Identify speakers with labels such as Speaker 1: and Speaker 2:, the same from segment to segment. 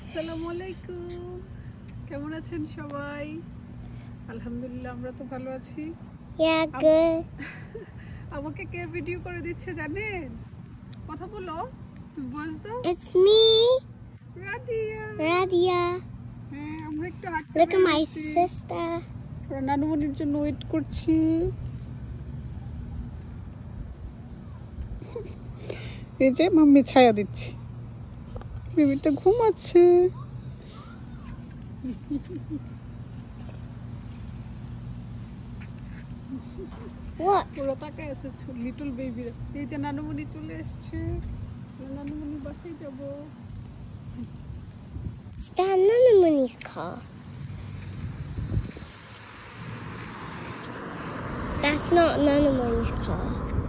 Speaker 1: আসসালামু আলাইকুম, কেমন আছেন সবাই? আলহামদুলিল্লাহ, আমরা তো ভালো আছি। আমাকে কে ভিডিও করে দিচ্ছে জানেন? কথা বলো, তুমি ভয়েস দাও।
Speaker 2: It's me,
Speaker 1: Radia. হ্যাঁ, আমরা একটু হাঁটতে
Speaker 2: Look at my
Speaker 1: বেরিয়েছি।
Speaker 2: sister.
Speaker 1: আমরা নানুমনির জন্য ওয়েট করছি। এই যে মাম্মি ছায়া দিচ্ছে, বেবিটা ঘুমাচ্ছে।
Speaker 2: What?
Speaker 1: ওরা তাকায় আছে লিটল বেবিরা। এই যে নানুমনি চলে আসছে, নানুমনি বাসায় যাবো।
Speaker 2: Is that Nanamuni's car? That's not Nanamuni's car.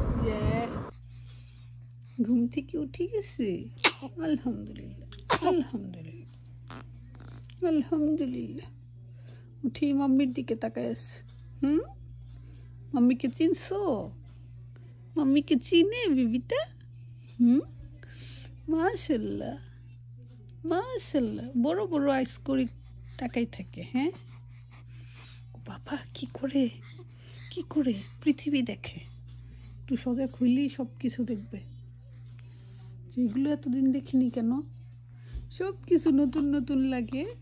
Speaker 1: ঘুম থেকে উঠে গেছে। আলহামদুলিল্লাহ, আলহামদুলিল্লাহ, আলহামদুলিল্লাহ। উঠি মাম্মির দিকে তাকায় আছে। মাম্মিকে চিনছো? মাম্মিকে চিনে বিবিটা? মাশাল্লাহ, মাশাল্লাহ। বড় বড় আইস করে তাকাই থাকে। হ্যাঁ বাবা, কি করে কি করে পৃথিবী দেখে। একটু সোজা খুললেই সব কিছু দেখবে, যেগুলো এতদিন দেখিনি কেন। সব কিছু নতুন নতুন লাগে।